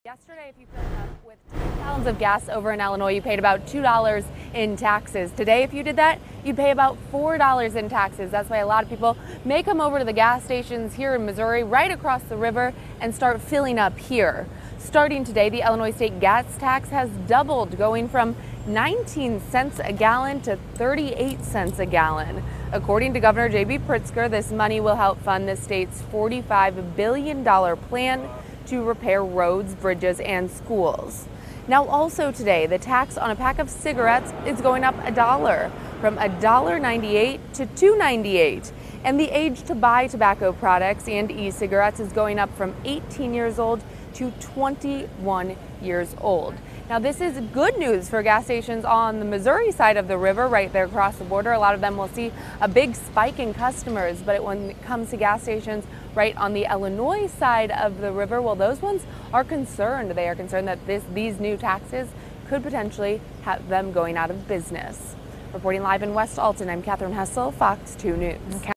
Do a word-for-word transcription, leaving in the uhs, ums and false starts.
Yesterday, if you filled up with ten gallons of gas over in Illinois, you paid about two dollars in taxes. Today, if you did that, you'd pay about four dollars in taxes. That's why a lot of people may come over to the gas stations here in Missouri, right across the river, and start filling up here. Starting today, the Illinois state gas tax has doubled, going from nineteen cents a gallon to thirty-eight cents a gallon. According to Governor J B Pritzker, this money will help fund the state's forty-five billion dollars plan to repair roads, bridges, and schools. Now, also today, the tax on a pack of cigarettes is going up a dollar, from one dollar and ninety-eight cents to two dollars and ninety-eight cents. And the age to buy tobacco products and e-cigarettes is going up from eighteen years old to twenty-one years old. Now, this is good news for gas stations on the Missouri side of the river, right there across the border. A lot of them will see a big spike in customers, but when it comes to gas stations right on the Illinois side of the river, well, those ones are concerned. They are concerned that this, these new taxes could potentially have them going out of business. Reporting live in West Alton, I'm Catherine Hessel, Fox two News. Okay.